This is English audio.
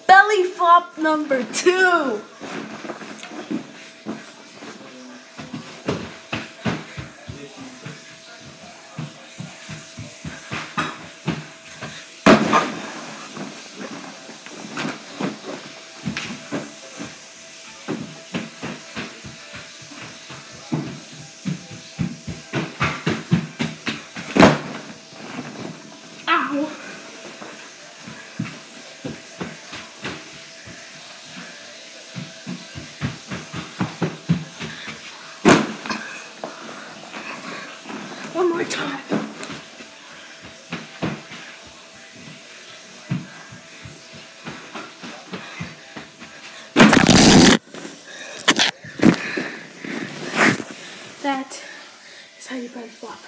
belly flop number 2. Ow. One more time. That is how you belly flop.